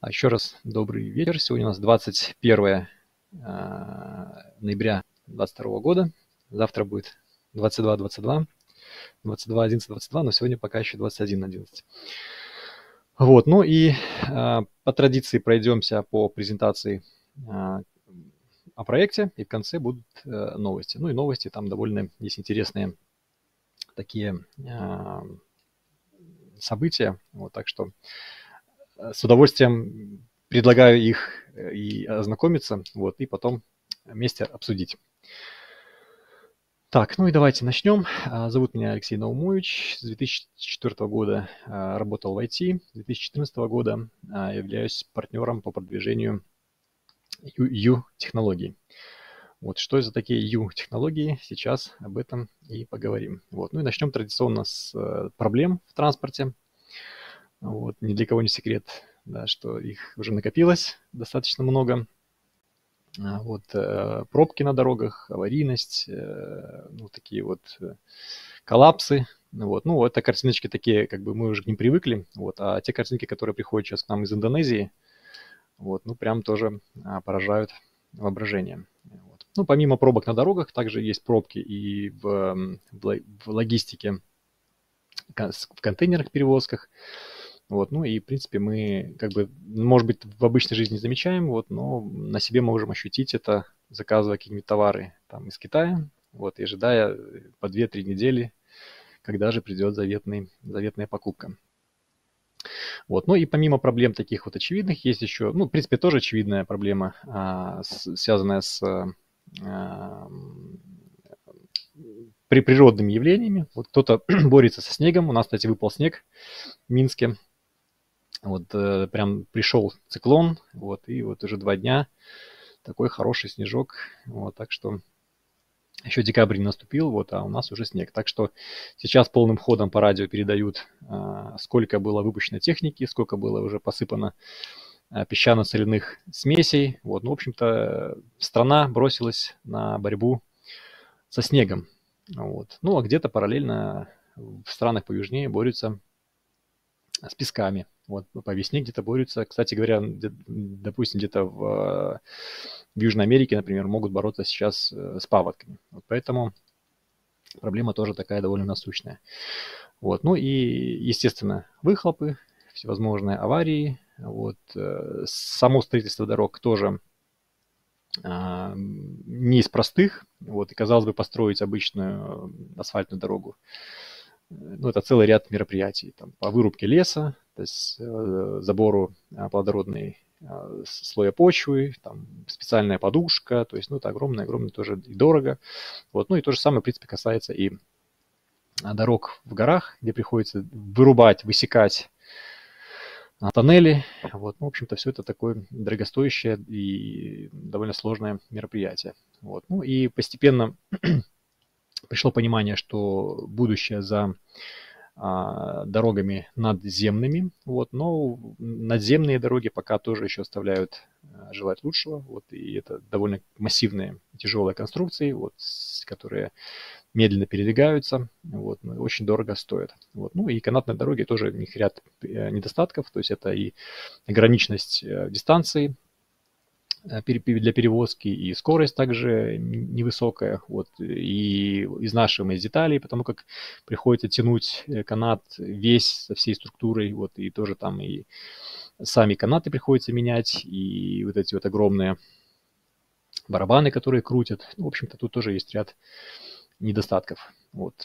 Еще раз добрый вечер. Сегодня у нас 21 ноября 2022 года. Завтра будет 22-22, 22-11-22, но сегодня пока еще 21-11. Вот, ну и по традиции пройдемся по презентации о проекте, и в конце будут новости. Ну и новости там довольно есть интересные такие события, вот, так что с удовольствием предлагаю их и ознакомиться, вот, и потом вместе обсудить. Так, ну и давайте начнем. Зовут меня Алексей Наумович. С 2004 года работал в IT. С 2014 года являюсь партнером по продвижению U-технологий. Вот что это такие U-технологии, сейчас об этом и поговорим. Вот. Ну и начнем традиционно с проблем в транспорте. Вот. Ни для кого не секрет, да, что их уже накопилось достаточно много. Вот, пробки на дорогах, аварийность, ну, такие вот коллапсы. Вот. Ну, это картиночки такие, как бы мы уже к ним привыкли. Вот. А те картинки, которые приходят сейчас к нам из Индонезии, вот, ну, прям тоже поражают воображение. Вот. Ну, помимо пробок на дорогах, также есть пробки и в логистике, в контейнерных перевозках. Вот, ну и, в принципе, мы, как бы, может быть, в обычной жизни не замечаем, вот, но на себе можем ощутить это, заказывая какие-нибудь товары там из Китая, вот, и ожидая по 2-3 недели, когда же придет заветная покупка. Вот, ну и помимо проблем таких вот очевидных, есть еще, ну, в принципе, тоже очевидная проблема, связанная с природными явлениями. Вот кто-то борется со снегом. У нас, кстати, выпал снег в Минске. Вот прям пришел циклон, вот, и вот уже 2 дня такой хороший снежок. Вот, так что еще декабрь не наступил, вот, а у нас уже снег. Так что сейчас полным ходом по радио передают, сколько было выпущено техники, сколько было уже посыпано песчано-соляных смесей. Вот, ну, в общем-то, страна бросилась на борьбу со снегом. Вот. Ну, а где-то параллельно в странах поюжнее борются с песками. Вот по весне где-то борются. Кстати говоря, допустим, где-то в Южной Америке, например, могут бороться сейчас с паводками. Вот поэтому проблема тоже такая довольно насущная. Вот. Ну и, естественно, выхлопы, всевозможные аварии. Вот. Само строительство дорог тоже не из простых. Вот. И, казалось бы, построить обычную асфальтную дорогу, ну, это целый ряд мероприятий. Там, по вырубке леса, то есть забору плодородной слоя почвы, там, специальная подушка, то есть, ну, это огромное тоже и дорого. Вот, ну, и то же самое, в принципе, касается и дорог в горах, где приходится вырубать, высекать тоннели. Вот, ну, в общем-то, все это такое дорогостоящее и довольно сложное мероприятие. Вот, ну, и постепенно пришло понимание, что будущее за дорогами надземными, вот, но надземные дороги пока тоже еще оставляют желать лучшего, вот, и это довольно массивные тяжелые конструкции, вот, которые медленно передвигаются, вот, очень дорого стоят. Вот. Ну и канатные дороги тоже, у них ряд недостатков, то есть это и ограниченность дистанции для перевозки, и скорость также невысокая, вот, и изнашиваемость деталей, потому как приходится тянуть канат весь со всей структурой, вот, и тоже там и сами канаты приходится менять, и вот эти вот огромные барабаны, которые крутят. Ну, в общем-то, тут тоже есть ряд недостатков. Вот.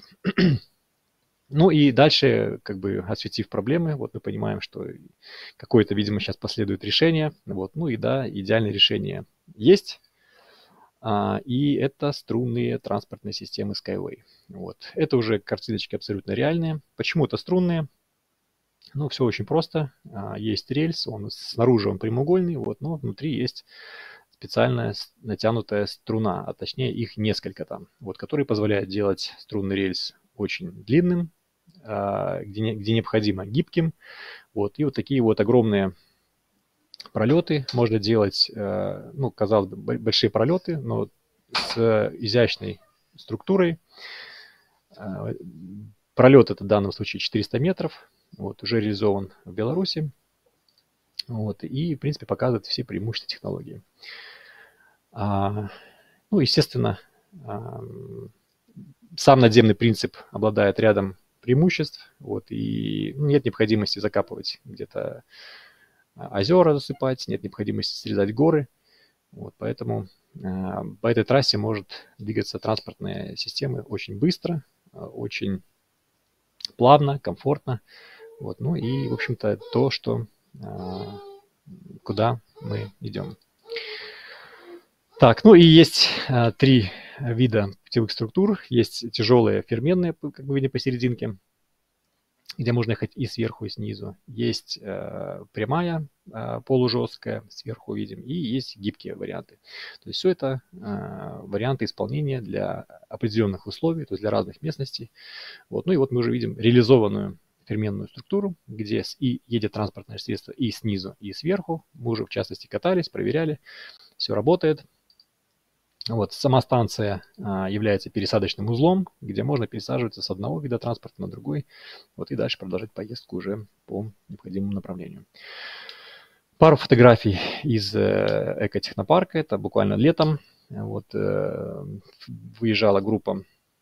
Ну и дальше, как бы осветив проблемы, вот мы понимаем, что какое-то, видимо, сейчас последует решение. Вот. Ну и да, идеальное решение есть. И это струнные транспортные системы Skyway. Вот. Это уже картиночки абсолютно реальные. Почему это струнные? Ну, все очень просто. Есть рельс, снаружи он прямоугольный, вот, но внутри есть специальная натянутая струна, а точнее их несколько там, вот, которые позволяют делать струнный рельс очень длинным, где необходимо гибким. Вот, и вот такие вот огромные пролеты можно делать, ну, казалось бы, большие пролеты, но с изящной структурой. Пролет это в данном случае 400 метров, вот, уже реализован в Беларуси. Вот, и, в принципе, показывает все преимущества технологии. Ну, естественно, сам надземный принцип обладает рядом преимуществ, вот, и нет необходимости закапывать где-то озера, засыпать, нет необходимости срезать горы, вот, поэтому по этой трассе может двигаться транспортная система очень быстро, очень плавно, комфортно, вот, ну и, в общем-то, то, что, куда мы идем. Так, ну и есть три вида путевых структур. Есть тяжелые ферменные, как мы видим посерединке, где можно ехать и сверху, и снизу. Есть прямая, полужесткая, сверху видим, и есть гибкие варианты. То есть все это варианты исполнения для определенных условий, то есть для разных местностей. Вот. Ну и вот мы уже видим реализованную ферменную структуру, где и едет транспортное средство и снизу, и сверху. Мы уже в частности катались, проверяли, все работает. Вот, сама станция является пересадочным узлом, где можно пересаживаться с одного вида транспорта на другой, вот, и дальше продолжать поездку уже по необходимому направлению. Пару фотографий из экотехнопарка, это буквально летом. Вот, выезжала группа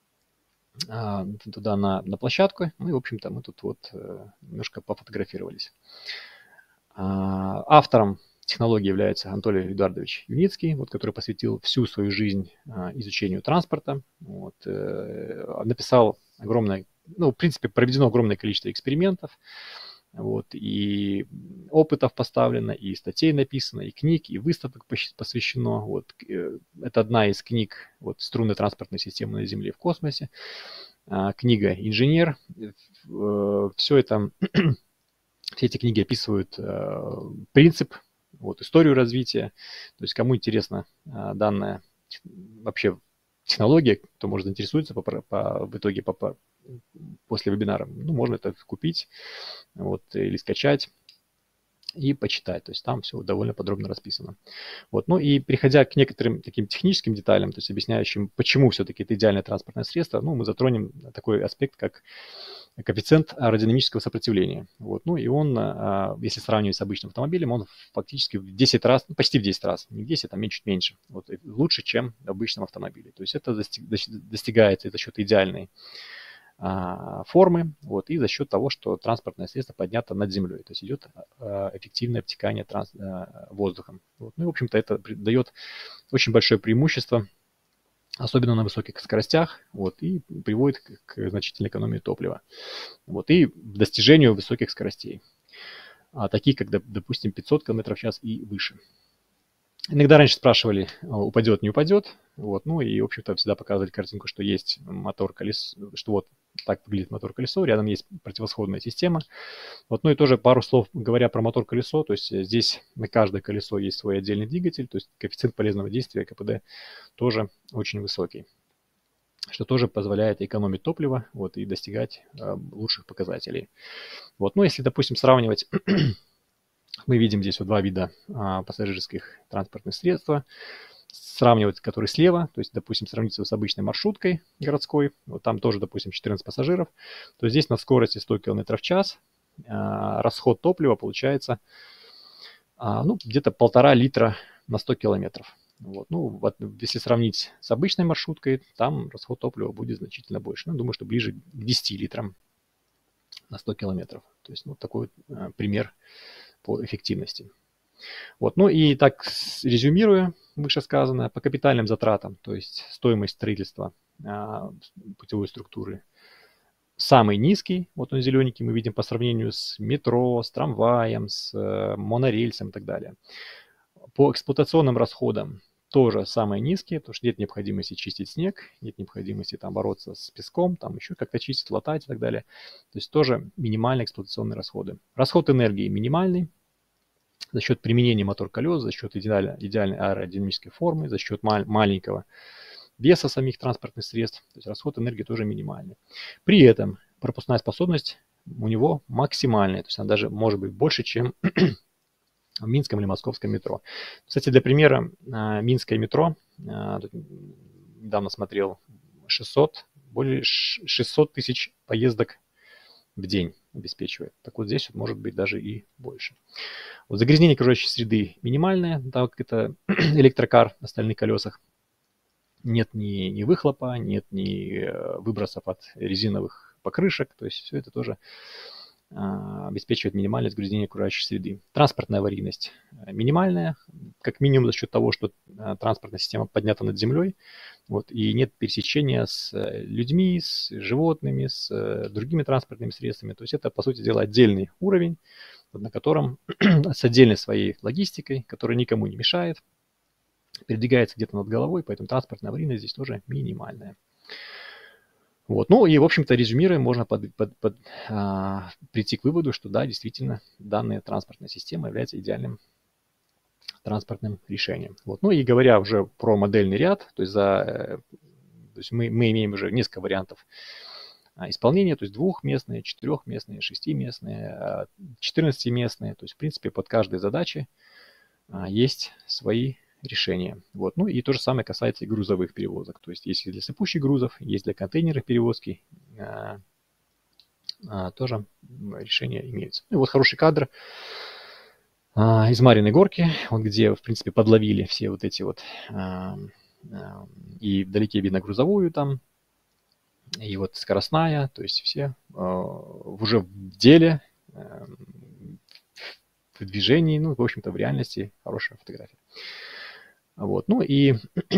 туда на площадку, ну и, в общем-то, мы тут вот немножко пофотографировались. Автором технологии является Анатолий Эдуардович Юницкий, вот, который посвятил всю свою жизнь изучению транспорта. Вот, написал огромное, ну, в принципе, проведено огромное количество экспериментов, вот, и опытов поставлено, и статей написано, и книг, и выставок посвящено. Вот, это одна из книг вот, «Струны транспортной системы на Земле и в космосе», книга «Инженер». Все это, все эти книги описывают принцип, вот, историю развития. То есть кому интересна данная вообще технология, кто, может, интересуется в итоге после вебинара, ну, можно это купить, вот, или скачать и почитать. То есть там все довольно подробно расписано. Вот. Ну и переходя к некоторым таким техническим деталям, то есть объясняющим, почему все-таки это идеальное транспортное средство, ну, мы затронем такой аспект, как коэффициент аэродинамического сопротивления. Вот. Ну и он, если сравнивать с обычным автомобилем, он фактически в 10 раз, ну, почти в 10 раз, не в 10, а чуть меньше, вот, лучше, чем в обычном автомобиле. То есть это достигается за счет идеальной формы, вот, и за счет того, что транспортное средство поднято над землей, то есть идет эффективное обтекание воздухом. Вот. Ну и, в общем-то, это дает очень большое преимущество, особенно на высоких скоростях, вот, и приводит к значительной экономии топлива, вот, и достижению высоких скоростей, такие как, допустим, 500 км в час и выше. Иногда раньше спрашивали, упадет, не упадет. Вот, ну и, в общем-то, всегда показывали картинку, что есть мотор-колесо, что вот так выглядит мотор-колесо, рядом есть противосходная система. Вот, ну и тоже пару слов говоря про мотор-колесо, то есть здесь на каждое колесо есть свой отдельный двигатель, то есть коэффициент полезного действия, КПД, тоже очень высокий, что тоже позволяет экономить топливо, вот, и достигать лучших показателей. Вот, ну если, допустим, сравнивать... Мы видим здесь вот два вида пассажирских транспортных средств. Сравнивать, которые слева, то есть, допустим, сравниться с обычной маршруткой городской, вот там тоже, допустим, 14 пассажиров, то здесь на скорости 100 км в час расход топлива получается ну, где-то 1,5 литра на 100 километров. Вот. Ну, вот, если сравнить с обычной маршруткой, там расход топлива будет значительно больше. Ну, думаю, что ближе к 10 литрам на 100 километров. То есть, ну, такой пример по эффективности. Вот. Ну и так, резюмируя вышесказанное, по капитальным затратам, то есть стоимость строительства путевой структуры, самый низкий, вот он зелененький, мы видим по сравнению с метро, с трамваем, с монорельсом и так далее. По эксплуатационным расходам тоже самые низкие, потому что нет необходимости чистить снег, нет необходимости там бороться с песком, там еще как-то чистить, латать и так далее. То есть тоже минимальные эксплуатационные расходы. Расход энергии минимальный за счет применения мотор-колес, за счет идеальной аэродинамической формы, за счет маленького веса самих транспортных средств. То есть расход энергии тоже минимальный. При этом пропускная способность у него максимальная, то есть она даже может быть больше, чем в минском или московском метро. Кстати, для примера, минское метро, недавно смотрел, более 600 тысяч поездок в день обеспечивает. Так вот здесь вот может быть даже и больше. Вот загрязнение окружающей среды минимальное, так как это электрокар на стальных колесах. Нет ни выхлопа, нет ни выбросов от резиновых покрышек. То есть все это тоже обеспечивает минимальное загрязнение окружающей среды. Транспортная аварийность минимальная, как минимум за счет того, что транспортная система поднята над землей, вот, и нет пересечения с людьми, с животными, с другими транспортными средствами. То есть это, по сути дела, отдельный уровень, на котором с отдельной своей логистикой, которая никому не мешает, передвигается где-то над головой, поэтому транспортная аварийность здесь тоже минимальная. Вот. Ну и, в общем-то, резюмируя, можно прийти к выводу, что да, действительно, данная транспортная система является идеальным транспортным решением. Вот. Ну и говоря уже про модельный ряд, то есть мы имеем уже несколько вариантов исполнения, то есть двухместные, четырехместные, шестиместные, 14-местные. То есть, в принципе, под каждой задачей есть свои решения. Вот. Ну и то же самое касается и грузовых перевозок. То есть есть для сыпучих грузов, есть для контейнеров перевозки. Тоже решения имеются. Ну и вот хороший кадр из Марьиной горки, вот где, в принципе, подловили все вот эти вот, и вдалеке видно грузовую там, и вот скоростная, то есть все уже в деле, в движении, ну, в общем-то, в реальности хорошая фотография. Вот. Ну и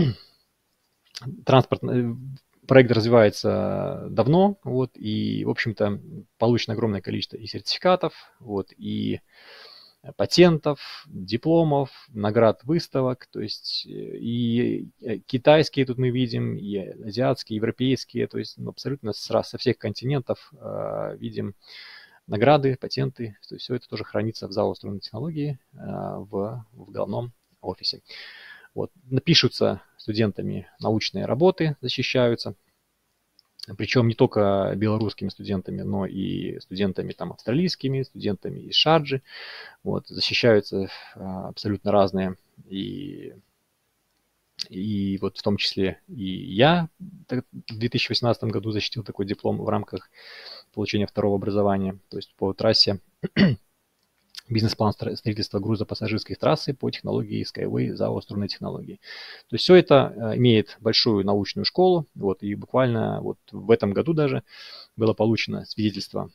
проект развивается давно, вот, и, в общем-то, получено огромное количество и сертификатов, вот, и патентов, дипломов, наград выставок, то есть и китайские тут мы видим, и азиатские, и европейские, то есть абсолютно со всех континентов видим награды, патенты, то есть все это тоже хранится в ЗАО «Струнные технологии» в головном офисе. Вот. Напишутся студентами научные работы, защищаются, причем не только белорусскими студентами, но и студентами там австралийскими, студентами из Шарджи. Вот. Защищаются абсолютно разные, и вот в том числе и я в 2018 году защитил такой диплом в рамках получения второго образования, то есть по трассе бизнес-план строительства грузопассажирской трассы по технологии Skyway ЗАО «Струнные технологии». То есть все это имеет большую научную школу, вот, и буквально вот в этом году даже было получено свидетельство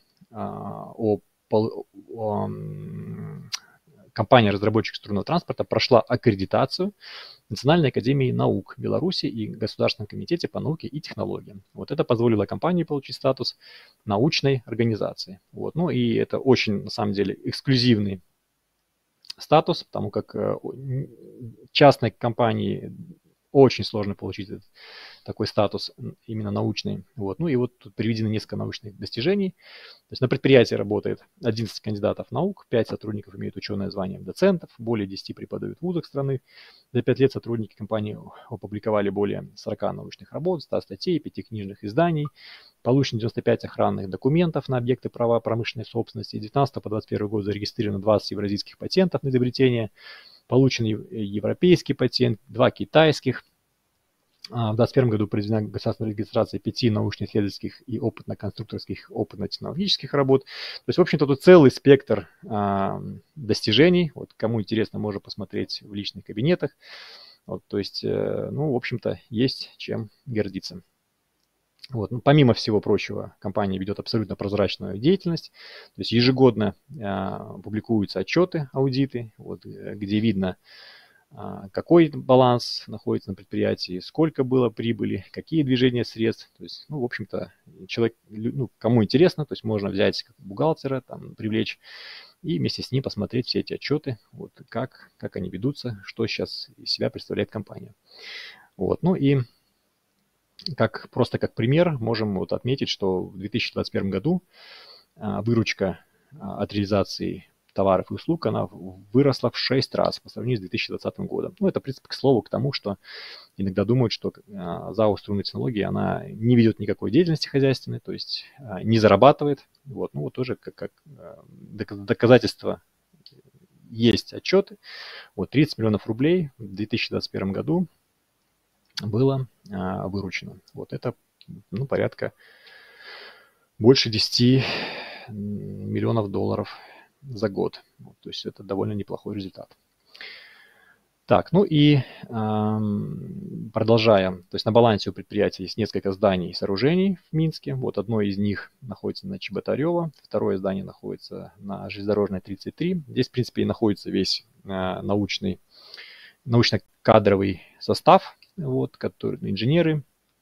компания-разработчик струнного транспорта прошла аккредитацию Национальной академии наук Беларуси и Государственном комитете по науке и технологиям. Вот это позволило компании получить статус научной организации. Вот. Ну и это очень, на самом деле, эксклюзивный статус, потому как частной компании очень сложно получить такой статус именно научный. Вот. Ну и вот тут приведены несколько научных достижений. То есть на предприятии работает 11 кандидатов наук, 5 сотрудников имеют ученое звание доцентов, более 10 преподают в вузах страны. За 5 лет сотрудники компании опубликовали более 40 научных работ, 100 статей, 5 книжных изданий, получено 95 охранных документов на объекты права промышленной собственности. С 19 по 21 год зарегистрировано 20 евразийских патентов на изобретение, получен европейский патент, 2 китайских. В 2021 году проведена государственная регистрация 5 научно-исследовательских и опытно-конструкторских, опытно-технологических работ. То есть, в общем-то, тут целый спектр достижений. Вот, кому интересно, можно посмотреть в личных кабинетах. Вот, то есть, ну, в общем-то, есть чем гордиться. Вот. Ну, помимо всего прочего, компания ведет абсолютно прозрачную деятельность. То есть ежегодно публикуются отчеты, аудиты, вот, где видно, какой баланс находится на предприятии, сколько было прибыли, какие движения средств. То есть, ну, в общем-то, человек, ну, кому интересно, то есть можно взять как бухгалтера, там, привлечь и вместе с ним посмотреть все эти отчеты, вот, как они ведутся, что сейчас из себя представляет компания. Вот, ну и просто как пример можем вот отметить, что в 2021 году выручка от реализации товаров и услуг, она выросла в 6 раз по сравнению с 2020 годом. Ну, это, в принципе, к слову, к тому, что иногда думают, что ЗАО «Струнные технологии», она не ведет никакой деятельности хозяйственной, то есть не зарабатывает. Вот, ну, вот тоже как доказательство есть отчеты. Вот 30 миллионов рублей в 2021 году было выручено. Вот это, ну, порядка больше 10 миллионов долларов за год. Вот, то есть это довольно неплохой результат. Так, ну и продолжаем. То есть на балансе у предприятия есть несколько зданий и сооружений в Минске. Вот одно из них находится на Чеботарева, второе здание находится на Железнодорожной 33. Здесь, в принципе, и находится весь научно-кадровый состав, вот, который, инженеры,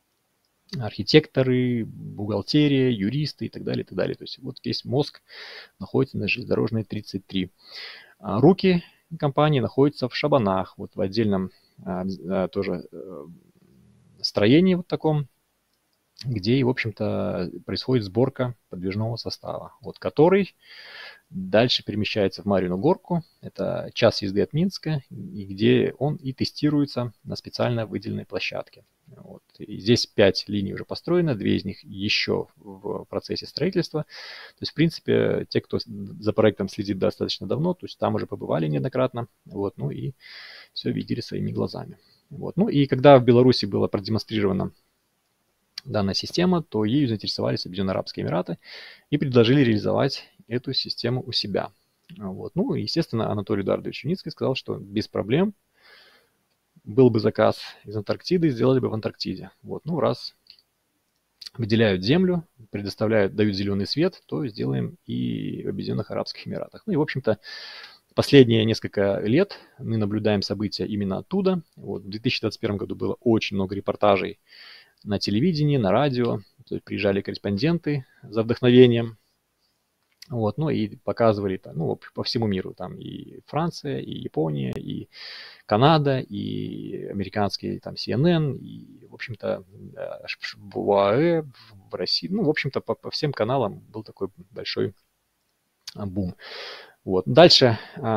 архитекторы, бухгалтерия, юристы и так далее, и так далее. То есть вот весь мозг находится на Железнодорожной 33. Руки компании находятся в Шабанах, вот в отдельном тоже строении вот таком, где, в общем-то, происходит сборка подвижного состава, вот который дальше перемещается в Марьину Горку. Это час езды от Минска, и где он и тестируется на специально выделенной площадке. Вот. И здесь 5 линий уже построено, 2 из них еще в процессе строительства. То есть, в принципе, те, кто за проектом следит достаточно давно, то есть там уже побывали неоднократно, вот, ну и все видели своими глазами. Вот. Ну и когда в Беларуси была продемонстрирована данная система, то ею заинтересовались Объединенные Арабские Эмираты и предложили реализовать эту систему у себя. Вот. Ну, естественно, Анатолий Эдуардович Юницкий сказал, что без проблем, был бы заказ из Антарктиды, сделали бы в Антарктиде. Вот. Ну, раз выделяют землю, предоставляют, дают зеленый свет, то сделаем и в Объединенных Арабских Эмиратах. Ну и, в общем-то, последние несколько лет мы наблюдаем события именно оттуда. Вот. В 2021 году было очень много репортажей на телевидении, на радио. То есть приезжали корреспонденты за вдохновением. Вот, ну и показывали ну, по всему миру. Там и Франция, и Япония, и Канада, и американский там CNN, и, в общем-то, в ОАЭ, в России. Ну, в общем-то, по всем каналам был такой большой бум. Вот. Дальше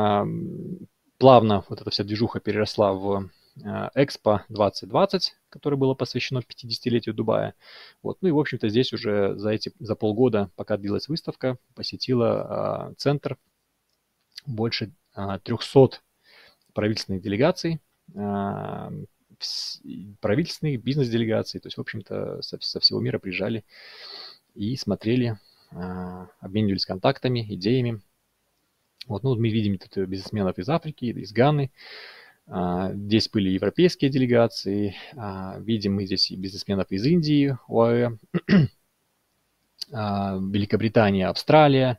плавно вот эта вся движуха переросла в Экспо 2020, которое было посвящено 50-летию Дубая. Вот. Ну и, в общем-то, здесь уже за полгода, пока длилась выставка, посетила центр больше 300 правительственных делегаций, правительственных бизнес-делегаций. То есть, в общем-то, со всего мира приезжали и смотрели, обменивались контактами, идеями. Вот, ну, мы видим тут бизнесменов из Африки, из Ганы. Здесь были европейские делегации. Видим мы здесь и бизнесменов из Индии, ОАЭ, Великобритания, Австралия.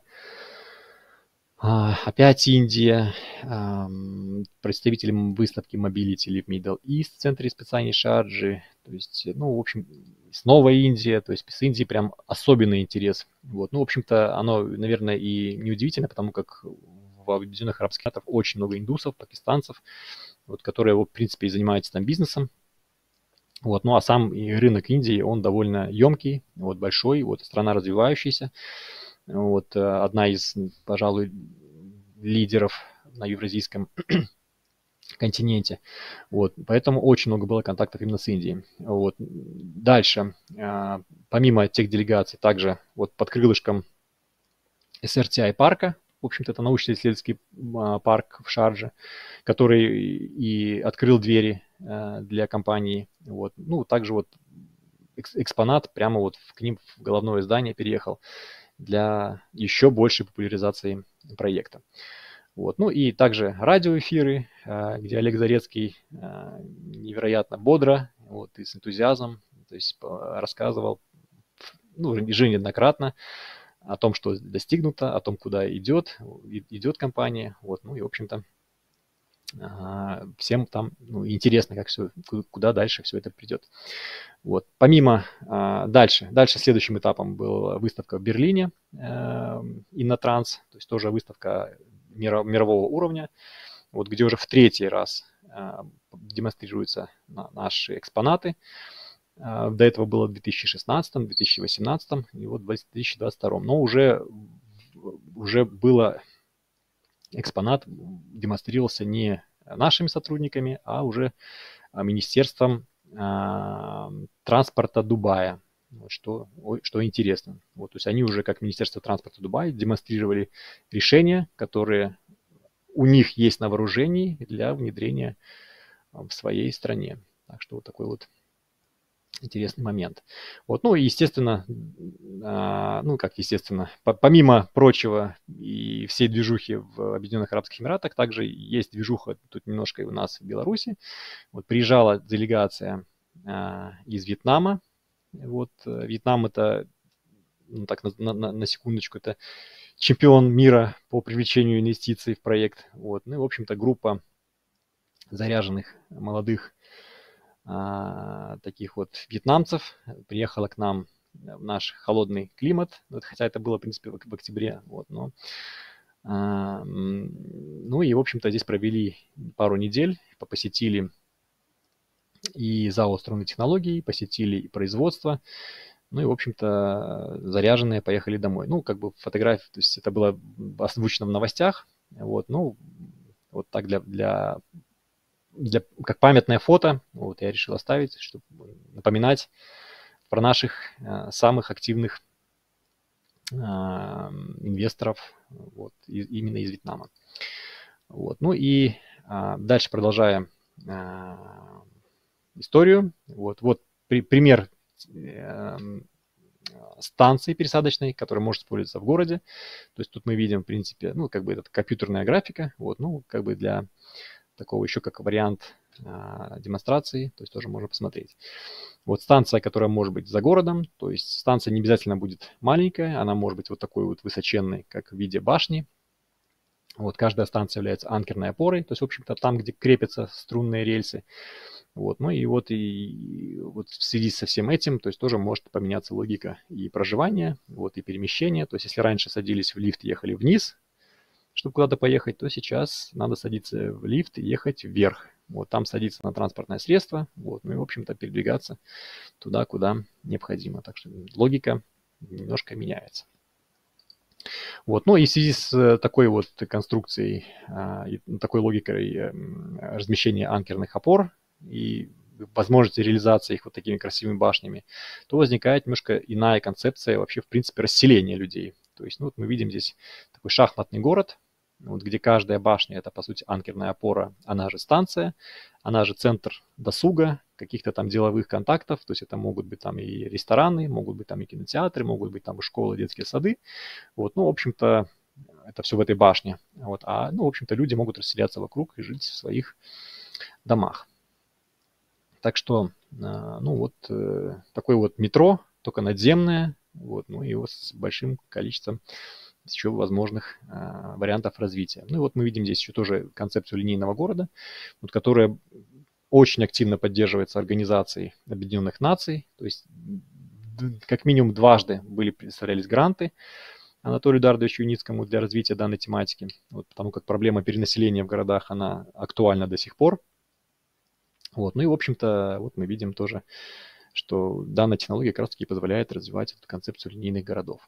Опять Индия, представителем выставки Mobility Live Middle East в центре специальной Шарджи. То есть, ну, в общем, снова Индия, то есть с Индией прям особенный интерес. Вот. Ну, в общем-то, оно, наверное, и неудивительно, потому как в Объединенных Арабских Эмиратах очень много индусов, пакистанцев, вот, которые, в принципе, и занимаются там бизнесом. Вот. Ну, а сам рынок Индии, он довольно емкий, вот, большой, вот, страна развивающаяся. Вот, одна из, пожалуй, лидеров на евразийском континенте. Вот, поэтому очень много было контактов именно с Индией. Вот. Дальше, помимо тех делегаций, также вот под крылышком SRTI парка, в общем-то, это научно-исследовательский парк в Шардже, который и открыл двери для компании. Вот. Ну, также вот экспонат прямо вот к ним в головное здание переехал для еще большей популяризации проекта. Вот. Ну и также радиоэфиры, где Олег Зарецкий невероятно бодро вот, и с энтузиазмом, то есть рассказывал, ну, уже неоднократно о том, что достигнуто, о том, куда идет компания. Вот. Ну и, в общем-то, всем там интересно, как все, куда дальше все это придет. Вот. Помимо дальше следующим этапом была выставка в Берлине, Иннотранс, то есть тоже выставка мирового уровня, вот, где уже в 3-й раз демонстрируются наши экспонаты. До этого было в 2016, 2018 и вот в 2022. Но уже было экспонат демонстрировался не нашими сотрудниками, а уже Министерством транспорта Дубая, что интересно. Вот, то есть они уже как Министерство транспорта Дубая демонстрировали решения, которые у них есть на вооружении для внедрения в своей стране. Так что вот такой вот Интересный момент. Вот, ну и естественно, ну как естественно, помимо прочего и всей движухи в Объединенных Арабских Эмиратах, также есть движуха тут немножко и у нас в Беларуси. Вот приезжала делегация из Вьетнама. Вот Вьетнам это, ну так на секундочку, это чемпион мира по привлечению инвестиций в проект. Вот, ну и в общем-то группа заряженных молодых таких вот вьетнамцев приехала к нам в наш холодный климат, вот, хотя это было, в принципе, в октябре, вот, но, ну и, в общем-то, здесь провели пару недель, посетили и ЗАО «Струнные технологии», посетили и производство, ну и, в общем-то, заряженные поехали домой. Ну, как бы фотография, то есть это было озвучено в новостях, вот, ну, вот так как памятное фото, вот я решил оставить, чтобы напоминать про наших самых активных инвесторов вот, именно из Вьетнама. Вот. Ну и дальше продолжаем историю. Вот пример станции пересадочной, которая может использоваться в городе. То есть тут мы видим, в принципе, ну, как бы это компьютерная графика, вот, ну, как бы для такого еще как вариант демонстрации, то есть тоже можно посмотреть. Вот станция, которая может быть за городом, то есть станция не обязательно будет маленькая, она может быть вот такой вот высоченной, как в виде башни. Вот каждая станция является анкерной опорой, то есть, в общем-то, там, где крепятся струнные рельсы. Вот, ну и вот в связи со всем этим, то есть тоже может поменяться логика и проживания, вот, и перемещения. То есть если раньше садились в лифт, ехали вниз, чтобы куда-то поехать, то сейчас надо садиться в лифт и ехать вверх. Вот там садиться на транспортное средство, вот, ну и, в общем-то, передвигаться туда, куда необходимо. Так что логика немножко меняется. Вот, ну и в связи с такой вот конструкцией, такой логикой размещения анкерных опор и возможности реализации их вот такими красивыми башнями, то возникает немножко иная концепция вообще, в принципе, расселения людей. То есть, ну, вот мы видим здесь такой шахматный город, вот, где каждая башня – это, по сути, анкерная опора, она же станция, она же центр досуга, каких-то там деловых контактов, то есть это могут быть там и рестораны, могут быть там и кинотеатры, могут быть там и школы, детские сады. Вот, ну, в общем-то, это все в этой башне. Вот, ну, в общем-то, люди могут расселяться вокруг и жить в своих домах. Так что, ну, вот такое вот метро, только надземное, вот, ну, и вот с большим количеством еще возможных вариантов развития. Ну и вот мы видим здесь еще тоже концепцию линейного города, вот, которая очень активно поддерживается Организацией Объединенных Наций. То есть как минимум дважды представлялись гранты Анатолию Эдуардовичу Юницкому для развития данной тематики, вот, потому как проблема перенаселения в городах, она актуальна до сих пор. Вот, ну и, в общем-то, вот мы видим тоже, что данная технология как раз-таки позволяет развивать эту концепцию линейных городов.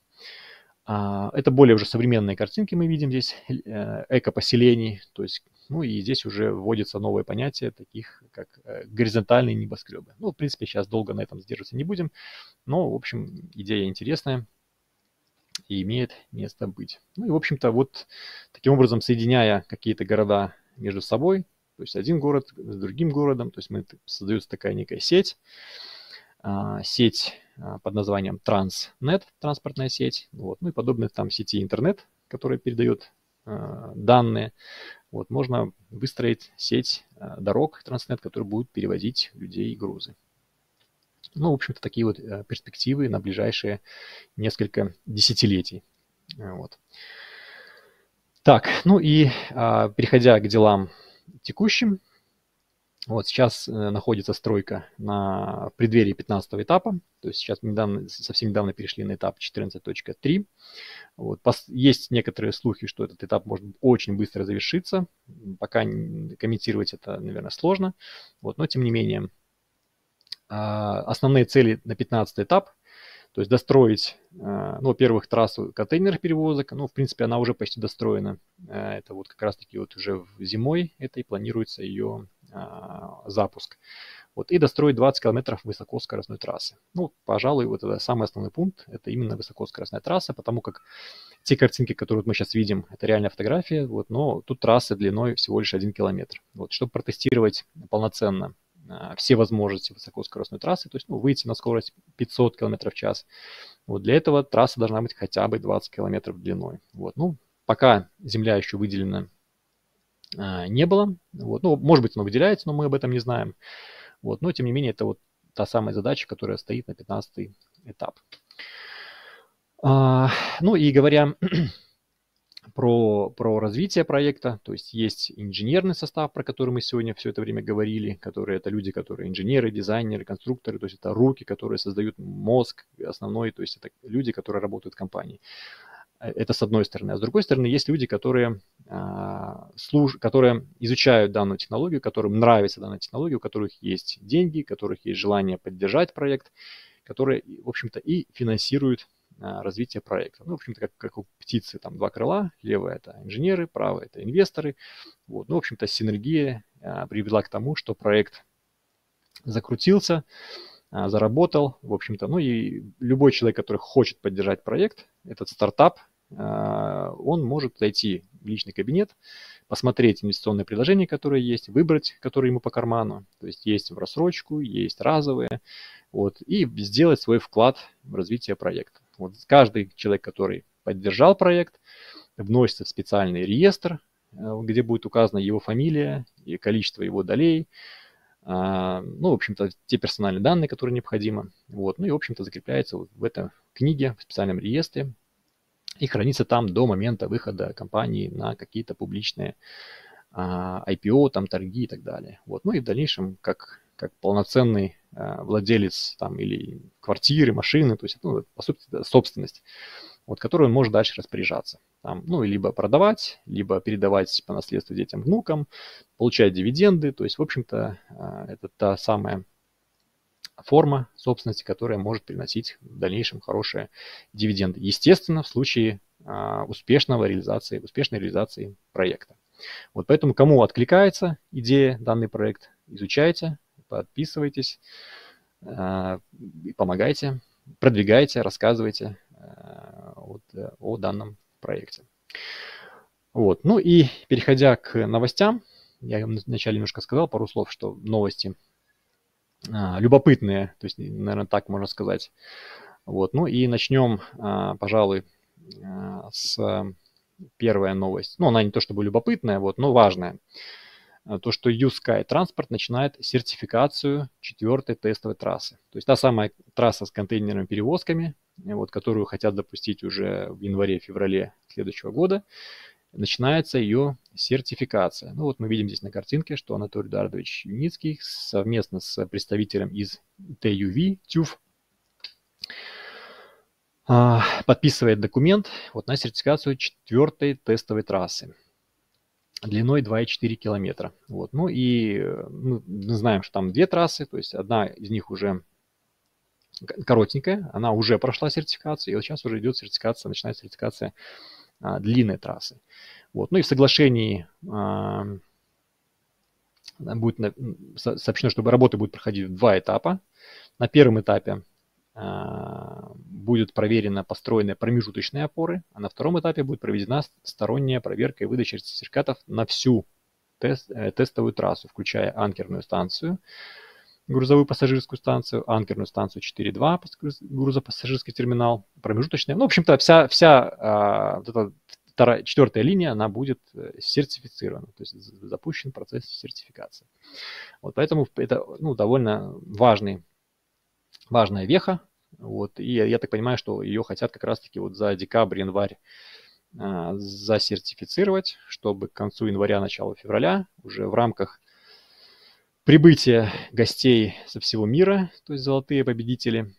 Это более уже современные картинки мы видим здесь, эко-поселений, то есть, ну и здесь уже вводится новое понятие, таких как горизонтальные небоскребы. Ну, в принципе, сейчас долго на этом задерживаться не будем, но, в общем, идея интересная и имеет место быть. Ну и, в общем-то, вот таким образом, соединяя какие-то города между собой, то есть один город с другим городом, то есть создается такая некая сеть под названием Transnet, транспортная сеть, вот, ну и подобные там сети интернет, которая передает данные. Вот, можно выстроить сеть дорог Transnet, которая будет перевозить людей и грузы. Ну, в общем-то, такие вот перспективы на ближайшие несколько десятилетий. Вот. Так, ну и переходя к делам текущим, вот сейчас находится стройка в преддверии 15-го этапа, то есть сейчас совсем недавно перешли на этап 14.3. Вот. Есть некоторые слухи, что этот этап может очень быстро завершиться, пока комментировать это, наверное, сложно, вот, но тем не менее. Основные цели на 15-й этап, то есть достроить, ну, во-первых, трассу контейнерных перевозок, ну, в принципе, она уже почти достроена, это вот как раз-таки вот уже зимой этой планируется ее запуск. Вот, и достроить 20 километров высокоскоростной трассы. Ну, пожалуй, вот это самый основной пункт, это именно высокоскоростная трасса, потому как те картинки, которые мы сейчас видим, это реальная фотография, вот, но тут трасса длиной всего лишь 1 километр. Вот, чтобы протестировать полноценно все возможности высокоскоростной трассы, то есть выйти на скорость 500 км в час. Вот для этого трасса должна быть хотя бы 20 км длиной. Вот. Пока земля еще выделена не было. Вот. Может быть, она выделяется, но мы об этом не знаем. Вот. Но, тем не менее, это вот та самая задача, которая стоит на 15-й этап. И говоря про развитие проекта, то есть есть инженерный состав, про который мы сегодня все это время говорили, которые это люди, которые инженеры, дизайнеры, конструкторы, то есть это руки, которые создают мозг основной, то есть это люди, которые работают в компании. Это с одной стороны. А с другой стороны, есть люди, которые изучают данную технологию, которым нравится данная технология, у которых есть деньги, у которых есть желание поддержать проект, которые, в общем-то, и финансируют развитие проекта. В общем-то, как у птицы, там два крыла. Левое – это инженеры, правое – это инвесторы. Вот. В общем-то, синергия привела к тому, что проект закрутился, заработал, в общем-то. И любой человек, который хочет поддержать проект, этот стартап, он может зайти в личный кабинет, посмотреть инвестиционные предложения, которые есть, выбрать, которые ему по карману. То есть в рассрочку, есть разовые, и сделать свой вклад в развитие проекта. Каждый человек, который поддержал проект, вносится в специальный реестр, где будет указана его фамилия и количество его долей, в общем-то, те персональные данные, которые необходимы. И, в общем-то, закрепляется в этой книге, в специальном реестре, и хранится там до момента выхода компании на какие-то публичные IPO, там, торги и так далее. И в дальнейшем, как полноценный владелец там, или квартиры, машины, то есть, по сути, собственность, которую он может дальше распоряжаться. Там, либо продавать, либо передавать по наследству детям, внукам, получать дивиденды. То есть, в общем-то, это та самая форма собственности, которая может приносить в дальнейшем хорошие дивиденды. Естественно, в случае успешной реализации проекта. Поэтому, кому откликается идея, данный проект, изучайте, подписывайтесь, помогайте, продвигайте, рассказывайте о данном проекте. И переходя к новостям, я вначале немножко сказал пару слов, что новости любопытные, то есть, наверное, так можно сказать. И начнем, пожалуй, с первой новости. Она не то чтобы любопытная, но важная. То, что U-Sky Transport начинает сертификацию 4-й тестовой трассы. То есть та самая трасса с контейнерными перевозками, которую хотят запустить уже в январе-феврале следующего года, начинается ее сертификация. Мы видим здесь на картинке, что Анатолий Эдуардович Юницкий совместно с представителем из TUV подписывает документ на сертификацию 4-й тестовой трассы длиной 2,4 километра. Мы знаем, что там две трассы, то есть одна из них уже коротенькая, она уже прошла сертификацию, и сейчас уже идет сертификация, начинается сертификация длинной трассы. И в соглашении будет сообщено, что работы будут проходить в два этапа. На первом этапе будет проверена построенная промежуточные опоры, а на втором этапе будет проведена сторонняя проверка и выдача сертификатов на всю тестовую трассу, включая анкерную станцию, грузовую пассажирскую станцию, анкерную станцию 4.2, грузопассажирский терминал, промежуточная. В общем-то, вся эта 4-я линия, она будет сертифицирована, то есть запущен процесс сертификации. Поэтому это довольно важная веха. И я так понимаю, что ее хотят как раз-таки за декабрь-январь засертифицировать, чтобы к концу января, началу февраля уже в рамках прибытия гостей со всего мира, то есть золотые победители,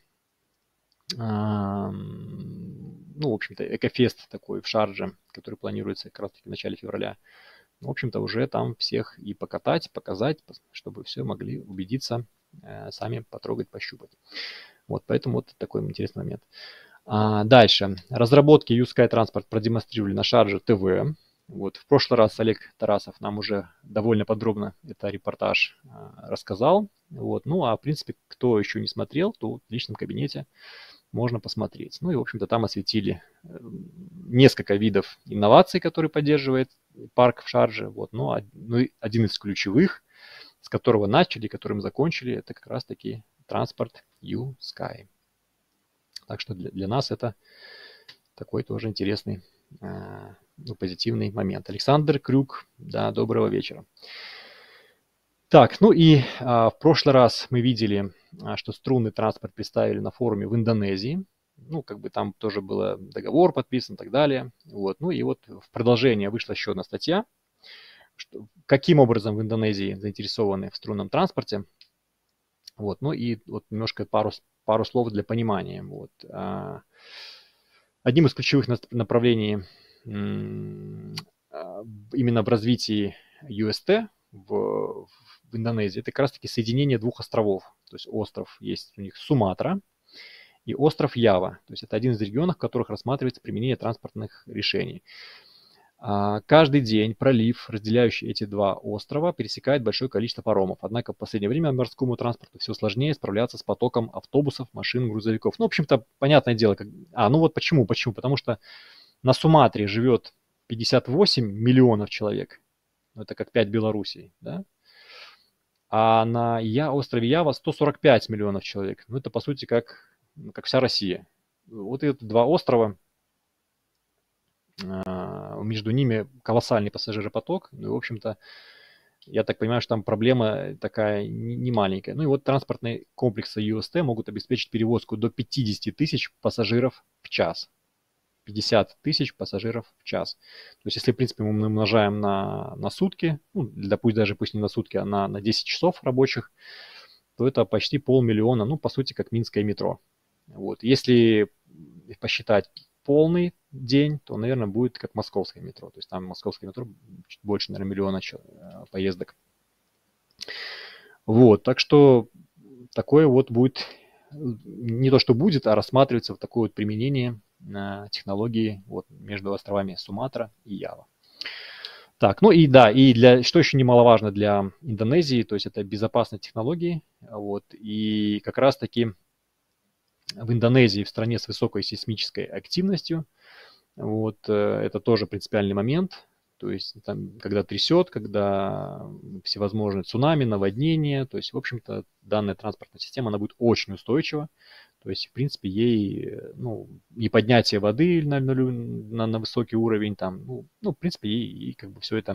в общем-то, экофест такой в Шардже, который планируется как раз-таки в начале февраля, в общем-то, уже там всех и покатать, показать, чтобы все могли убедиться, сами потрогать, пощупать. Поэтому такой интересный момент. Дальше. Разработки U-Sky Transport продемонстрировали на Шардже ТВ. В прошлый раз Олег Тарасов нам уже довольно подробно это репортаж рассказал. В принципе, кто еще не смотрел, то в личном кабинете можно посмотреть. И, в общем-то, там осветили несколько видов инноваций, которые поддерживает парк в Шардже. Один из ключевых, с которого начали, которым закончили, это как раз-таки транспорт U-Sky. Так что для нас это такой тоже интересный, позитивный момент. Александр Крюк, да, доброго вечера. Так, ну и в прошлый раз мы видели, что струнный транспорт представили на форуме в Индонезии. Ну, как бы там тоже был договор подписан и так далее. Вот. Ну и вот в продолжение вышла еще одна статья, что, каким образом в Индонезии заинтересованы в струнном транспорте. Вот. Ну и вот немножко пару слов для понимания. Вот. Одним из ключевых направлений именно в развитии UST в Индонезии это как раз-таки соединение двух островов. То есть остров есть у них Суматра и остров Ява. То есть это один из регионов, в которых рассматривается применение транспортных решений. Каждый день пролив, разделяющий эти два острова, пересекает большое количество паромов. Однако в последнее время морскому транспорту все сложнее справляться с потоком автобусов, машин, грузовиков. Ну, в общем-то, понятное дело. Ну вот почему? Потому что на Суматре живет 58 миллионов человек. Это как 5 Белоруссий, да? А на острове Ява 145 миллионов человек. Ну, это, по сути, как вся Россия. Вот эти два острова, между ними колоссальный пассажиропоток. Ну, и, в общем-то, я так понимаю, что там проблема такая не маленькая. Ну, и вот транспортные комплексы UST могут обеспечить перевозку до 50 тысяч пассажиров в час. 50 тысяч пассажиров в час. То есть, если, в принципе, мы умножаем на сутки, ну, пусть не на сутки, а на 10 часов рабочих, то это почти 500 000, ну, по сути, как минское метро. Вот. Если посчитать полный день, то, наверное, будет как московское метро. То есть там московское метро чуть больше, наверное, 1 000 000 поездок. Вот, так что такое вот будет, не то что будет, а рассматривается в такое вот применение технологии вот между островами Суматра и Ява. Так, ну и да, и что еще немаловажно для Индонезии, то есть это безопасные технологии, вот, и как раз-таки в Индонезии, в стране с высокой сейсмической активностью, вот, это тоже принципиальный момент, то есть там, когда трясет, когда всевозможные цунами, наводнения, то есть, в общем-то, данная транспортная система, она будет очень устойчива, то есть, в принципе, ей, ну, не поднятие воды на высокий уровень, там, ну, в принципе, ей как бы все это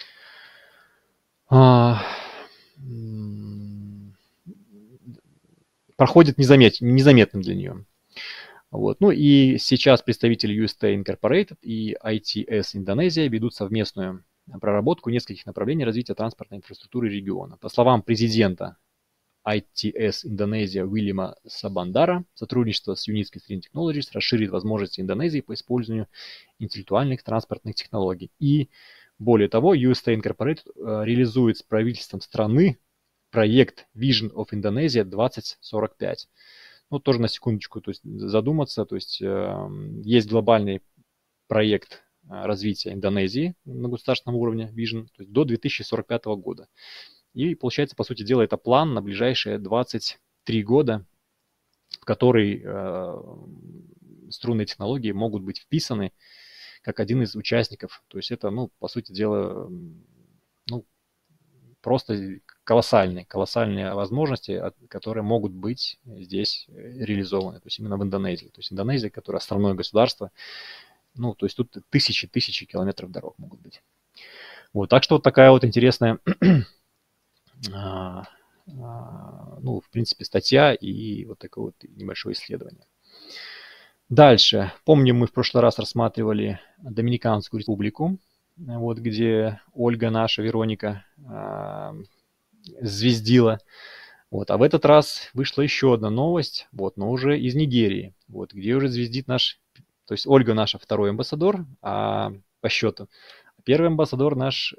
проходит незаметным для нее. Вот. Ну и сейчас представители UST Incorporated и ITS Индонезия ведут совместную проработку нескольких направлений развития транспортной инфраструктуры региона. По словам президента ITS Индонезия Уильяма Сабандара, сотрудничество с Unisky String Technologies расширит возможности Индонезии по использованию интеллектуальных транспортных технологий. И более того, UST Incorporated реализует с правительством страны проект Vision of Indonesia 2045. Ну, тоже на секундочку, то есть задуматься, то есть есть глобальный проект развития Индонезии на государственном уровне Vision, то есть до 2045 года. И получается, по сути дела, это план на ближайшие 23 года, в который струнные технологии могут быть вписаны как один из участников. То есть это, ну, по сути дела, ну, просто колоссальные возможности, которые могут быть здесь реализованы, то есть именно в Индонезии. То есть Индонезия, которая островное государство, ну, то есть тут тысячи километров дорог могут быть. Вот, так что вот такая вот интересная, ну, в принципе, статья и вот такое вот небольшое исследование. Дальше. Помню, мы в прошлый раз рассматривали Доминиканскую республику, вот где Ольга наша, Вероника, звездила. Вот. А в этот раз вышла еще одна новость, вот, но уже из Нигерии, вот, где уже звездит то есть Ольга наша второй амбассадор по счету. Первый амбассадор наш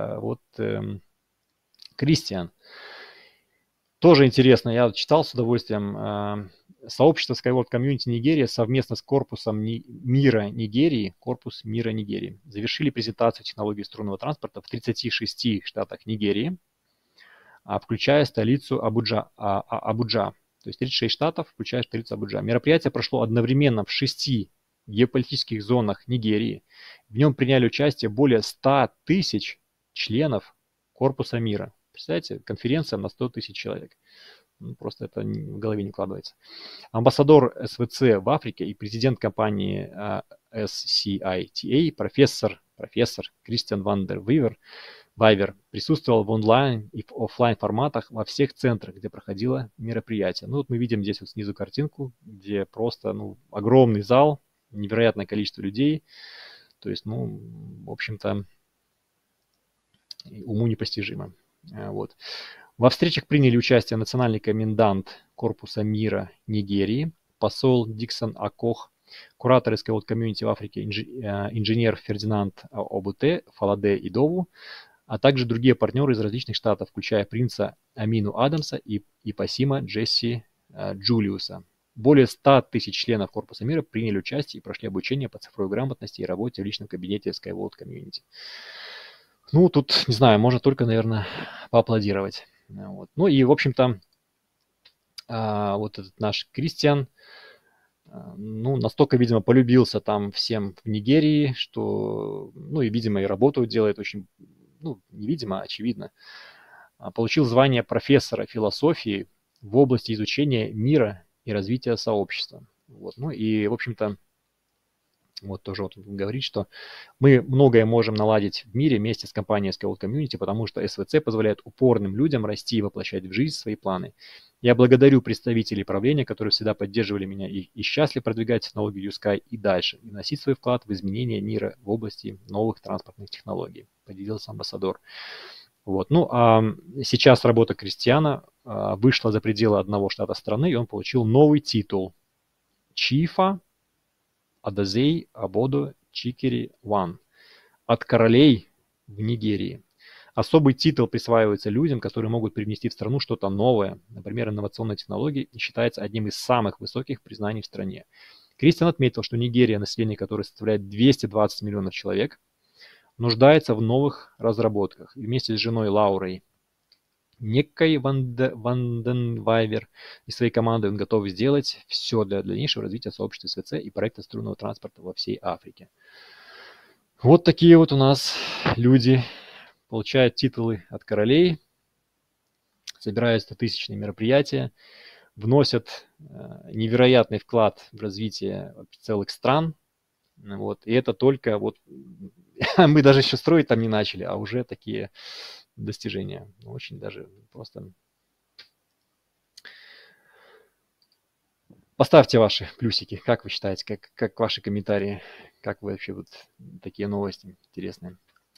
Кристиан. Тоже интересно, я читал с удовольствием. Сообщество Skyward Community Нигерия совместно с Корпусом мира Нигерии, Корпус мира Нигерии, завершили презентацию технологий струнного транспорта в 36 штатах Нигерии, включая столицу Абуджа. То есть 36 штатов, включая столицу Абуджа. Мероприятие прошло одновременно в 6 геополитических зонах Нигерии. В нем приняли участие более 100 000 членов Корпуса мира. Представляете, конференция на 100 тысяч человек. Ну, просто это в голове не укладывается. Амбассадор СВЦ в Африке и президент компании SCITA, профессор Кристиан Ван дер Вайвер присутствовал в онлайн и в офлайн форматах во всех центрах, где проходило мероприятие. Ну, вот мы видим здесь вот снизу картинку, где просто, огромный зал, невероятное количество людей. То есть, в общем-то, уму непостижимо. Вот. Во встречах приняли участие национальный комендант Корпуса мира Нигерии, посол Диксон Акох, куратор SK World Community в Африке, инженер Фердинанд Обуте, Фаладе Идову, а также другие партнеры из различных штатов, включая принца Амину Адамса и Пасима Джесси Джулиуса. Более 100 тысяч членов Корпуса мира приняли участие и прошли обучение по цифровой грамотности и работе в личном кабинете SK World Community. Тут, не знаю, можно только, наверное, поаплодировать. Вот. Ну и, в общем-то, вот этот наш Кристиан, настолько, видимо, полюбился там всем в Нигерии, что, и, видимо, и работу делает очень, невидимо, а очевидно. Получил звание профессора философии в области изучения мира и развития сообщества. Вот. Ну и, в общем-то, вот тоже вот говорит, что мы многое можем наладить в мире вместе с компанией SK World Community, потому что СВЦ позволяет упорным людям расти и воплощать в жизнь свои планы. Я благодарю представителей правления, которые всегда поддерживали меня и счастлив продвигать технологию YouSky и дальше, и вносить свой вклад в изменение мира в области новых транспортных технологий, поделился амбассадор. Вот. А сейчас работа Кристиана вышла за пределы одного штата страны, и он получил новый титул Чифа Адазей Абодо Чикери Ван от королей в Нигерии. Особый титул присваивается людям, которые могут привнести в страну что-то новое, например, инновационные технологии, и считается одним из самых высоких признаний в стране. Кристиан отметил, что Нигерия, население которой составляет 220 миллионов человек, нуждается в новых разработках. И вместе с женой Лаурой Неккой Ванденвайвер и своей командой он готов сделать все для дальнейшего развития сообщества СВЦ и проекта струнного транспорта во всей Африке. Вот такие вот у нас люди получают титулы от королей, собирают 100-тысячные мероприятия, вносят невероятный вклад в развитие целых стран. Вот. И это только мы даже еще строить там не начали, а уже такие достижения. Очень даже просто. Поставьте ваши плюсики, как вы считаете, как ваши комментарии, как вы вообще такие новости интересные.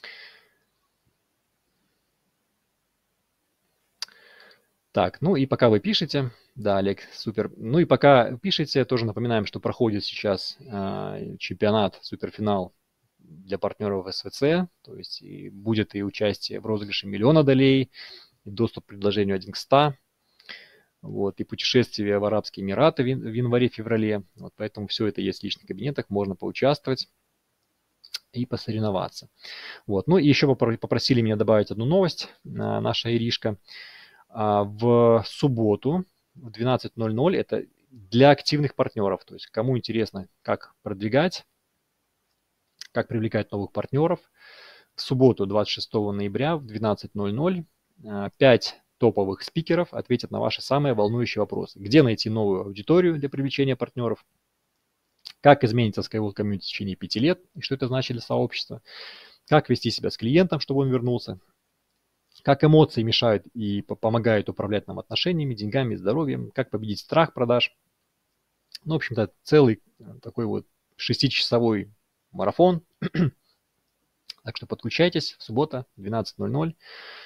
Так, и пока вы пишете, да, Олег, супер. И пока пишете, тоже напоминаем, что проходит сейчас чемпионат, суперфинал для партнеров СВЦ, то есть и будет и участие в розыгрыше $1 000 000 долей, и доступ к предложению 1 к 100, вот, и путешествие в Арабские Эмираты в январе-феврале. Вот, поэтому все это есть в личных кабинетах, можно поучаствовать и посоревноваться. Вот. И еще попросили меня добавить одну новость, наша Иришка. В субботу в 12:00 это для активных партнеров, то есть кому интересно, как продвигать, как привлекать новых партнеров. В субботу, 26 ноября в 12:00 5 топовых спикеров ответят на ваши самые волнующие вопросы. Где найти новую аудиторию для привлечения партнеров? Как изменится SK World Community в течение 5 лет? И что это значит для сообщества? Как вести себя с клиентом, чтобы он вернулся? Как эмоции мешают и помогают управлять нам отношениями, деньгами, здоровьем? Как победить страх продаж? В общем-то, целый такой 6-часовой марафон. Так что подключайтесь. В субботу, 12:00.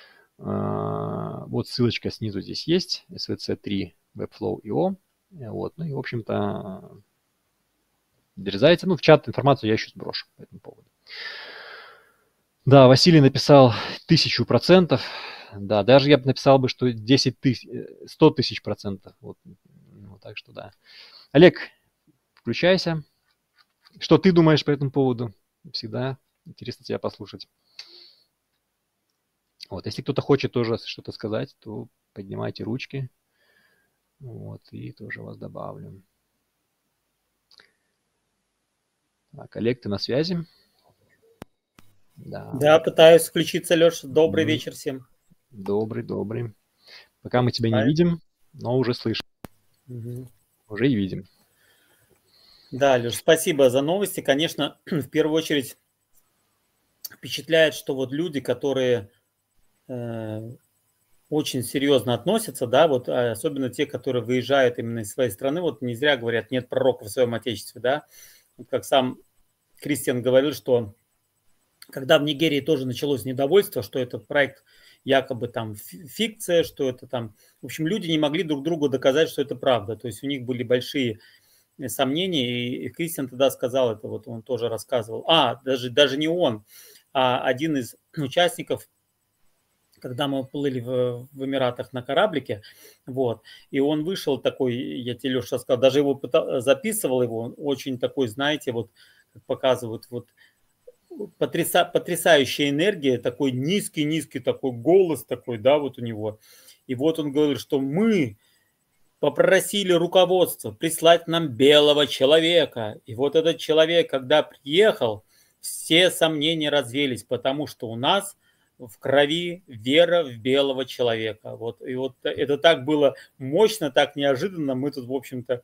Вот ссылочка снизу здесь есть. SVC3 Webflow.io. Вот. И, в общем-то, дерзайте. В чат информацию я еще сброшу по этому поводу. Да, Василий написал 1000%. Да, даже я бы написал бы, что 100 тысяч %. Так что да. Олег, включайся. Что ты думаешь по этому поводу? Всегда интересно тебя послушать. Если кто-то хочет тоже что-то сказать, то поднимайте ручки. И тоже вас добавлю. Так, Олег, ты на связи? Да, пытаюсь включиться, Леша. Добрый вечер всем. Добрый, добрый. Пока мы тебя не А, видим, но уже слышим, мгм. уже и видим. Да, Леш, спасибо за новости. Конечно, в первую очередь впечатляет, что вот люди, которые э, очень серьезно относятся, да, вот особенно те, которые выезжают именно из своей страны, вот не зря говорят, нет пророка в своем отечестве, да. Вот как сам Кристиан говорил, что когда в Нигерии тоже началось недовольство, что этот проект якобы там фикция, что это там... В общем, люди не могли друг другу доказать, что это правда. То есть у них были большие сомнений, и Кристиан тогда сказал это, вот он тоже рассказывал. Даже не он, а один из участников, когда мы плыли в Эмиратах на кораблике, вот, и он вышел такой, я тебе, Леша, рассказал, даже его записывал его, он очень такой, знаете, вот, как показывают, вот, потрясающая энергия, такой низкий-низкий такой голос такой, да, вот у него. И вот он говорит, что мы попросили руководство прислать нам белого человека. И вот этот человек, когда приехал, все сомнения развеялись, потому что у нас в крови вера в белого человека. Вот, и вот это так было мощно, так неожиданно. Мы тут, в общем-то,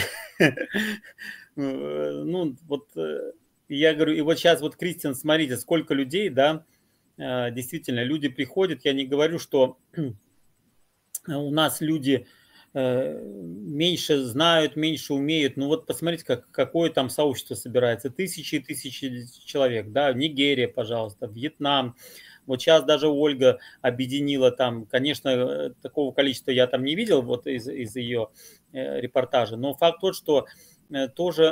ну, вот я говорю, и вот сейчас вот, Кристиан, смотрите, сколько людей, да, действительно, люди приходят, я не говорю, что у нас люди меньше знают, меньше умеют. Ну вот посмотрите, какое там сообщество собирается. Тысячи и тысячи человек. Да? Нигерия, пожалуйста, Вьетнам. Вот сейчас даже Ольга объединила там, конечно, такого количества я там не видел вот из ее репортажа, но факт тот, что тоже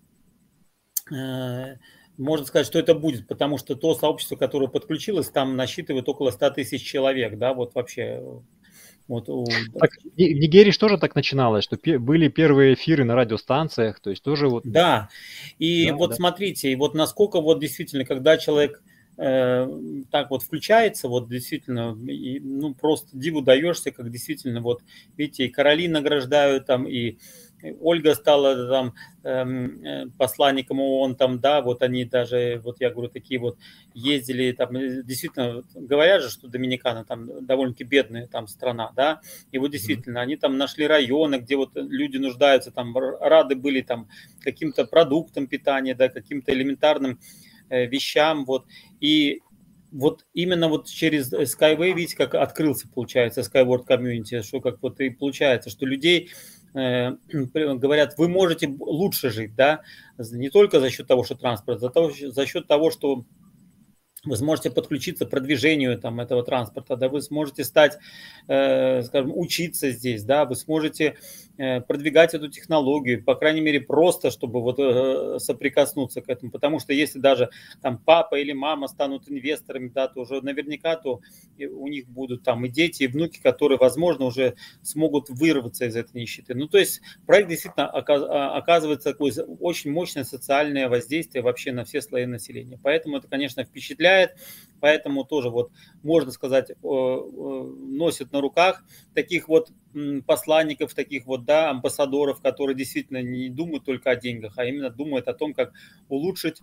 можно сказать, что это будет, потому что то сообщество, которое подключилось, там насчитывает около 100 тысяч человек, да, вот вообще. Вот Так, в Нигерии же тоже так начиналось, что были первые эфиры на радиостанциях, то есть тоже вот... Да, и Да, вот да. смотрите, и вот насколько вот действительно, когда человек так вот включается, вот действительно, и, ну просто диву даешься, как действительно, вот видите, и короли награждают там, и Ольга стала там посланником ООН, там, да, вот они даже, вот я говорю, такие вот ездили, там, действительно, говорят же, что Доминикана там довольно-таки бедная там страна, да, и вот Мгм. действительно, они там нашли районы, где вот люди нуждаются, там, рады были там каким-то продуктам питания, да, каким-то элементарным вещам, вот, и вот именно вот через Skyway, видите, как открылся, получается, Skyward Community, что как вот и получается, что людей говорят, вы можете лучше жить, да, не только за счет того, что транспорт, за счет того, что вы сможете подключиться к продвижению там, этого транспорта, да, вы сможете стать, скажем, учиться здесь, да, вы сможете продвигать эту технологию, по крайней мере, просто, чтобы вот соприкоснуться к этому, потому что если даже там папа или мама станут инвесторами, да, то уже наверняка то у них будут там и дети, и внуки, которые, возможно, уже смогут вырваться из этой нищеты. Ну, то есть проект действительно оказывает такое очень мощное социальное воздействие вообще на все слои населения. Поэтому это, конечно, впечатляет. Поэтому тоже вот, можно сказать, носят на руках таких вот посланников, таких вот, да, амбассадоров, которые действительно не думают только о деньгах, а именно думают о том, как улучшить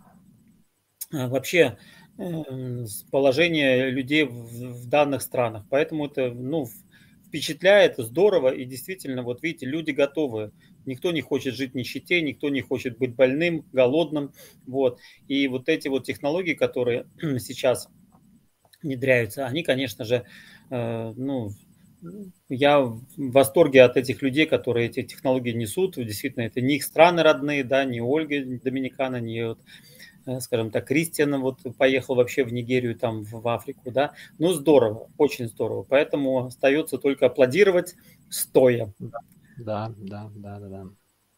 вообще положение людей в данных странах. Поэтому это, ну, впечатляет, здорово, и действительно, вот видите, люди готовы. Никто не хочет жить в нищете, никто не хочет быть больным, голодным. Вот. И вот эти вот технологии, которые сейчас внедряются, они, конечно же, ну, я в восторге от этих людей, которые эти технологии несут. Действительно, это не их страны родные, да, не Ольга Доминикана, не вот, скажем так, Кристиан вот поехал вообще в Нигерию, там в Африку, да. Ну, здорово, очень здорово. Поэтому остается только аплодировать стоя. Да, да, да, да, да, да.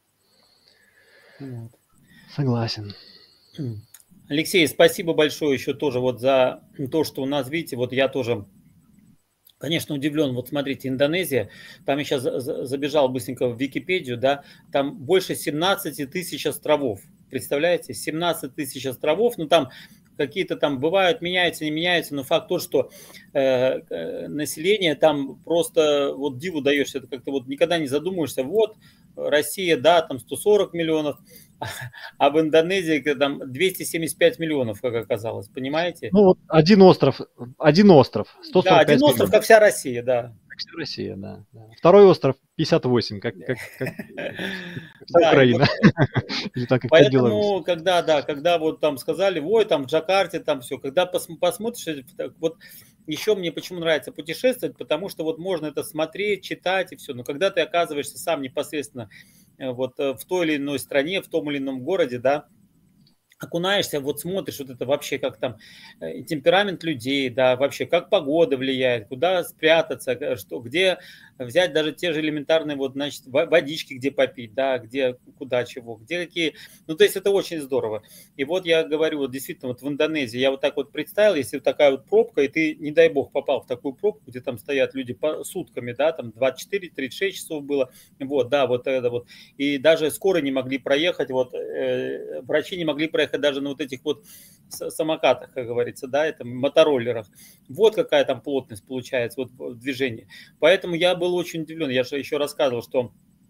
Вот. Согласен. Алексей, спасибо большое еще тоже вот за то, что у нас, видите, вот я тоже, конечно, удивлен. Вот смотрите, Индонезия, там я сейчас забежал быстренько в Википедию, да, там больше 17 тысяч островов. Представляете, 17 тысяч островов, ну там какие-то там бывают, меняются, не меняются, но факт тот, что население там просто вот диву даешься, это как-то вот никогда не задумываешься, вот Россия, да, там 140 миллионов, А в Индонезии там 275 миллионов, как оказалось, понимаете? Ну вот один остров, Да, один 145 остров, миллионов. как вся Россия, да. Как вся Россия, да. Да. Второй остров 58, как вся Да, и вот Украина. Или так, как Беларусь. поэтому, когда, да, когда вот там сказали, ой, там в Джакарте, там все, когда посмотришь, вот еще мне почему нравится путешествовать, потому что вот можно это смотреть, читать и все, но когда ты оказываешься сам непосредственно в той или иной стране, в том или ином городе, да, окунаешься, вот смотришь вот это вообще, как там темперамент людей, да, вообще как погода влияет, куда спрятаться, что, где взять даже те же элементарные вот, значит, водички, где попить, да, где, куда, чего, где какие, ну, то есть это очень здорово. И вот я говорю, вот действительно, вот в Индонезии я вот так вот представил, если вот такая вот пробка, и ты, не дай бог, попал в такую пробку, где там стоят люди по сутками, да, там 24-36 часов было, вот, да, вот это вот, и даже скорые не могли проехать, вот, врачи не могли проехать даже на вот этих вот самокатах, как говорится, да, это мотороллерах. Вот какая там плотность получается вот в движении. Поэтому я был очень удивлен. Я же еще рассказывал, что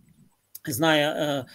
зная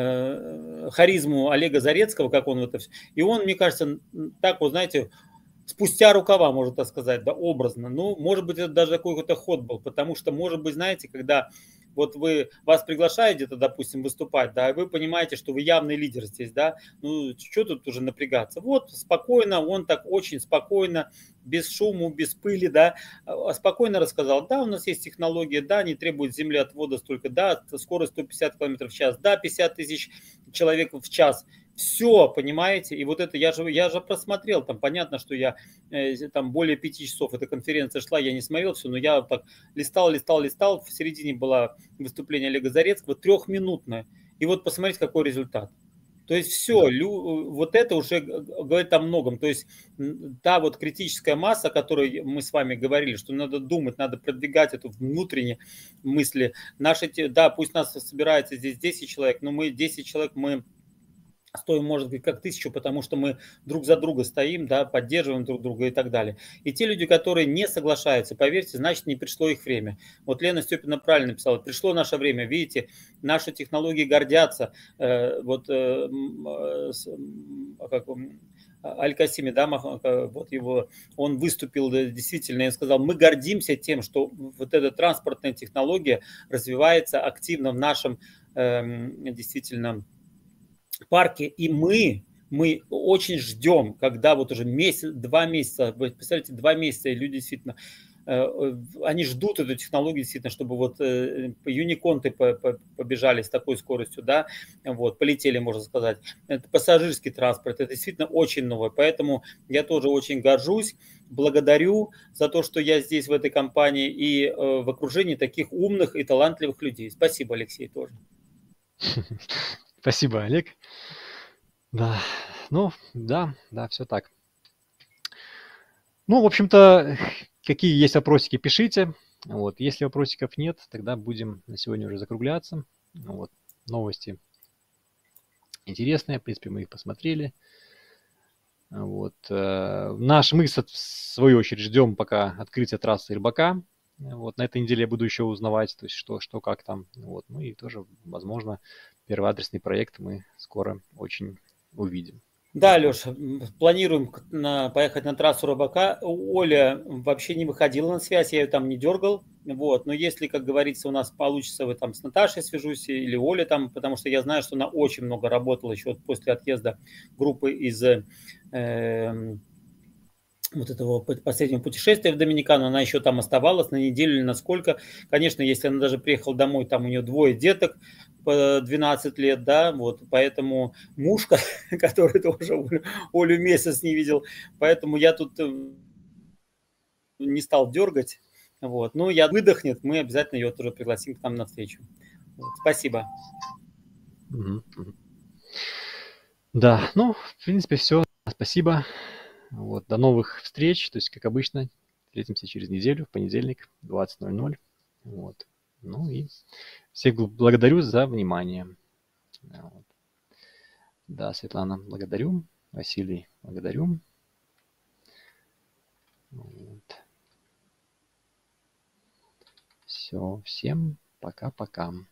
харизму Олега Зарецкого, как он это все, и он, мне кажется, так вот, знаете, спустя рукава, можно так сказать, да, образно. Ну, может быть, это даже такой какой-то ход был, потому что, может быть, знаете, когда вот вас приглашают где-то, допустим, выступать, да, и вы понимаете, что вы явный лидер здесь, да, ну, что тут уже напрягаться? Вот, спокойно, он так очень спокойно, без шума, без пыли, да, спокойно рассказал, да, у нас есть технология, да, не требует земли отвода столько, да, скорость 150 км в час, да, 50 тысяч человек в час, все, понимаете, и вот это я же просмотрел, там понятно, что я там более 5 часов эта конференция шла, я не смотрел все, но я так листал, в середине было выступление Олега Зарецкого, 3-минутное, и вот посмотрите, какой результат. То есть все, Да. вот это уже говорит о многом. То есть та вот критическая масса, о которой мы с вами говорили, что надо думать, надо продвигать эту внутренние мысли. Да, пусть нас собирается здесь 10 человек, но мы 10 человек, мы стоим, может быть, как 1000, потому что мы друг за друга стоим, да, поддерживаем друг друга и так далее. И те люди, которые не соглашаются, поверьте, значит, не пришло их время. Вот Лена Степина правильно писала, пришло наше время, видите, наши технологии гордятся. Аль-Касими, да, вот его, он выступил действительно и сказал, мы гордимся тем, что вот эта транспортная технология развивается активно в нашем действительно парке, и мы очень ждем, когда вот уже месяц, 2 месяца, вы представляете, 2 месяца, и люди действительно, они ждут эту технологию действительно, чтобы вот юниконты побежали с такой скоростью, да, вот, полетели, можно сказать. Это пассажирский транспорт, это действительно очень новое, поэтому я тоже очень горжусь, благодарю за то, что я здесь в этой компании и в окружении таких умных и талантливых людей. Спасибо, Алексей, тоже. Спасибо, Олег. Да, ну, да, все так. Ну, в общем-то, какие есть вопросики, пишите. Вот, если вопросиков нет, тогда будем на сегодня уже закругляться. Вот, новости интересные, в принципе, мы их посмотрели. Вот, мы, в свою очередь, ждем пока открытия трассы Рыбака. Вот, на этой неделе я буду еще узнавать, то есть что как там. Вот, ну и тоже, возможно, первый адресный проект мы скоро очень увидим. Да, Вот. Леша, планируем поехать на трассу Рыбака. Оля вообще не выходила на связь, я ее там не дергал. Вот. Но если, как говорится, у нас получится, вы там с Наташей свяжусь или Оля там, потому что я знаю, что она очень много работала еще после отъезда группы из вот этого последнего путешествия в Доминикану, она еще там оставалась на неделю или на сколько. Конечно, если она даже приехала домой, там у нее 2 деток по 12 лет, да, вот, поэтому муж, который тоже Олю месяц не видел, поэтому я тут не стал дергать, вот, но я выдохнет, мы обязательно ее тоже пригласим к нам на встречу. Вот, спасибо. Да, ну, в принципе, все. Спасибо. Вот, до новых встреч. То есть, как обычно, встретимся через неделю, в понедельник, 20:00. Вот. Ну и всех благодарю за внимание. Вот. Да, Светлана, благодарю. Василий, благодарю. Вот. Все, всем пока-пока.